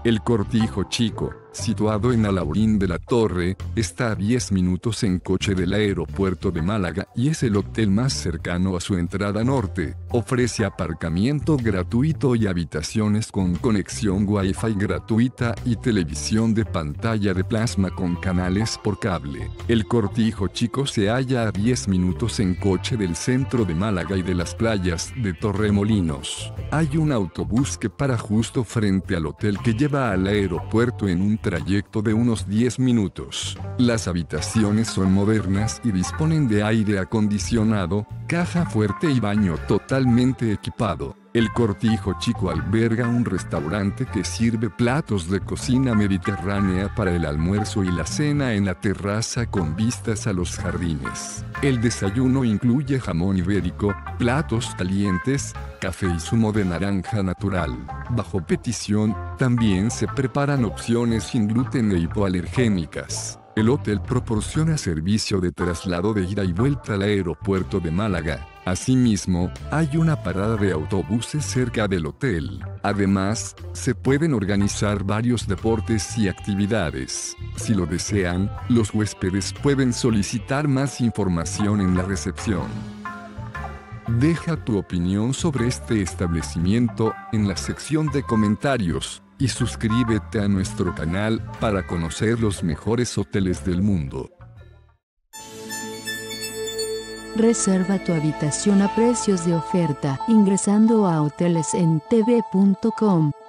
El Cortijo Chico, situado en Alhaurín de la Torre, está a 10 minutos en coche del aeropuerto de Málaga y es el hotel más cercano a su entrada norte. Ofrece aparcamiento gratuito y habitaciones con conexión Wi-Fi gratuita y televisión de pantalla de plasma con canales por cable. El Cortijo Chico se halla a 10 minutos en coche del centro de Málaga y de las playas de Torremolinos. Hay un autobús que para justo frente al hotel que lleva al aeropuerto en un trayecto de unos 10 minutos. Las habitaciones son modernas y disponen de aire acondicionado, caja fuerte y baño totalmente equipado. El Cortijo Chico alberga un restaurante que sirve platos de cocina mediterránea para el almuerzo y la cena en la terraza con vistas a los jardines. El desayuno incluye jamón ibérico, platos calientes, café y zumo de naranja natural. Bajo petición, también se preparan opciones sin gluten e hipoalergénicas. El hotel proporciona servicio de traslado de ida y vuelta al aeropuerto de Málaga. Asimismo, hay una parada de autobuses cerca del hotel. Además, se pueden organizar varios deportes y actividades. Si lo desean, los huéspedes pueden solicitar más información en la recepción. Deja tu opinión sobre este establecimiento en la sección de comentarios y suscríbete a nuestro canal para conocer los mejores hoteles del mundo. Reserva tu habitación a precios de oferta ingresando a hotelesentv.com.